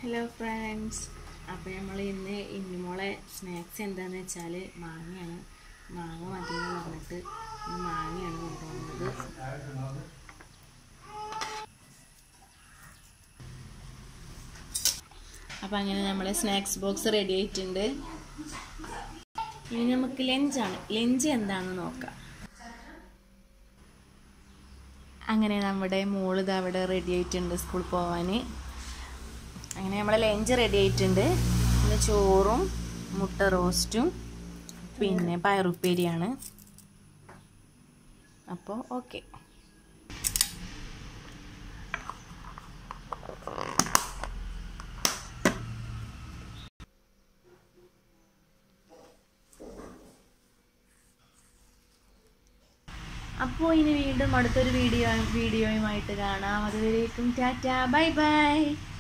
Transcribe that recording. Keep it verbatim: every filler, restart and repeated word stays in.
Hello friends. അപ്പോൾ നമ്മൾ ഇന്ന് ഇന്നുമോളെ സ്നാക്സ് എന്താന്ന് വെച്ചാൽ മാങ്ങയാണ്. മാങ്ങ മതി എന്ന് പറഞ്ഞിട്ട് മാങ്ങയാണ് കൊണ്ടുവന്നത്. അപ്പോൾ അങ്ങനെ നമ്മളെ സ്നാക്സ് ബോക്സ് റെഡി ആയിട്ടുണ്ട്. ഇനി നമുക്ക് ലഞ്ചാണ്. ലഞ്ച് എന്താണെന്ന് നോക്കാം. അങ്ങനെ നമ്മുടെ മോള് ഇത് അവിടെ റെഡി ആയിട്ടുണ്ട് സ്കൂളിൽ പോവാൻ. അങ്ങനെ നമ്മളെ ലഞ്ച് റെഡി ആയിട്ടുണ്ട്. പിന്നെ ചോറും മുട്ട റോസ്റ്റും പിന്നെ പയറുപ്പേരിയാണ്. അപ്പോൾ ഓക്കെ. അപ്പോൾ ഇനി വീണ്ടും അടുത്തൊരു വീഡിയോ വീഡിയോയുമായിട്ട് കാണാം. അതുവരേക്കും ടാറ്റാ ബൈ ബൈ.